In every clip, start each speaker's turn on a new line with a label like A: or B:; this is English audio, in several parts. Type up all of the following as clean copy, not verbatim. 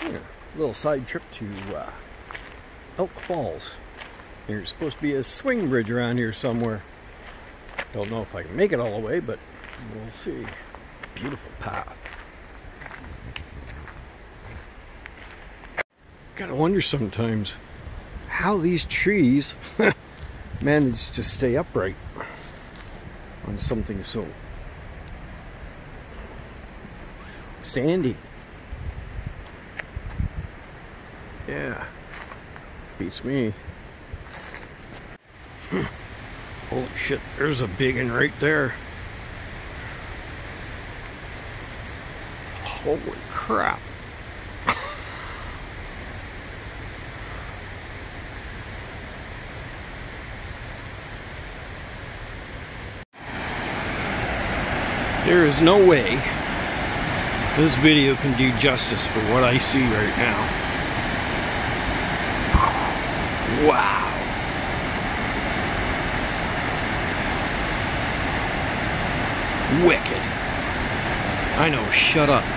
A: Yeah, little side trip to Elk Falls. There's supposed to be a swing bridge around here somewhere. Don't know if I can make it all the way, but we'll see. Beautiful path. Gotta wonder sometimes how these trees manage to stay upright on something so sandy. Yeah, beats me. Holy shit, there's a big one right there. Holy crap. There is no way this video can do justice for what I see right now. Wow. Wicked. I know, shut up.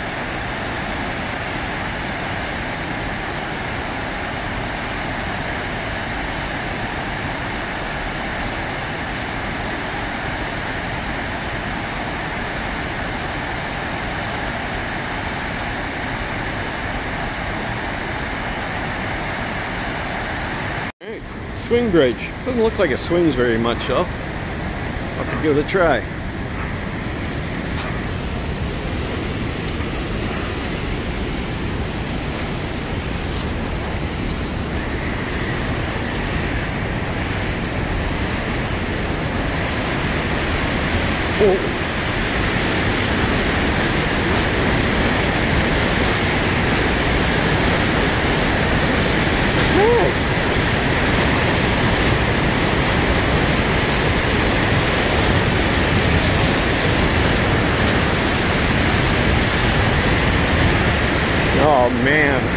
A: Alright, swing bridge. Doesn't look like it swings very much though. I'll have to give it a try. Oh. Nice. Oh man.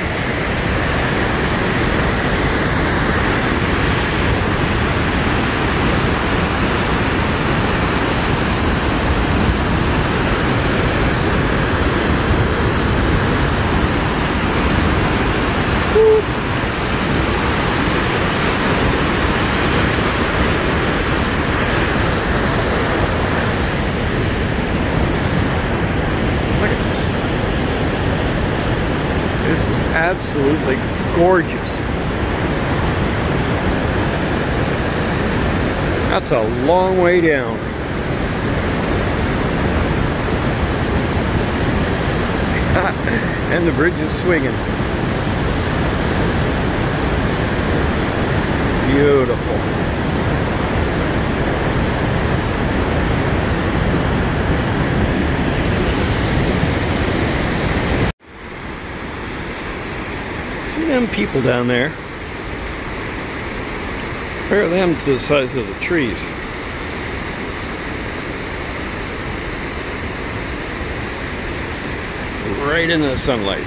A: This is absolutely gorgeous. That's a long way down. And the bridge is swinging. Beautiful. See them people down there? Compare them to the size of the trees. Right in the sunlight.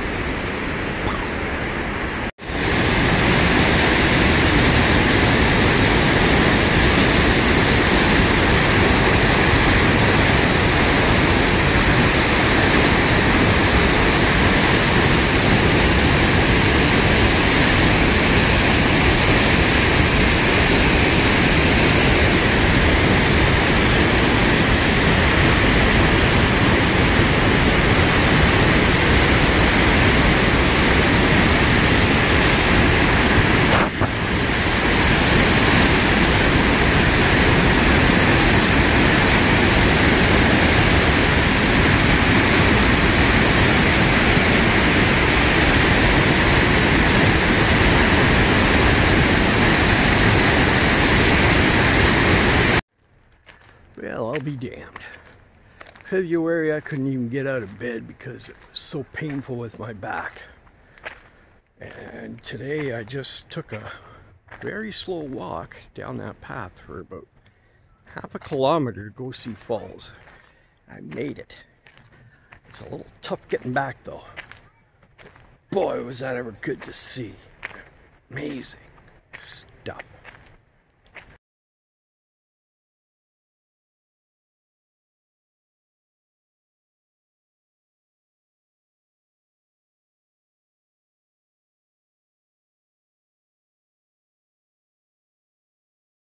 A: Well, I'll be damned. February, I couldn't even get out of bed because it was so painful with my back. And today I just took a very slow walk down that path for about half a kilometer to go see falls. I made it. It's a little tough getting back though. Boy, was that ever good to see. Amazing stuff.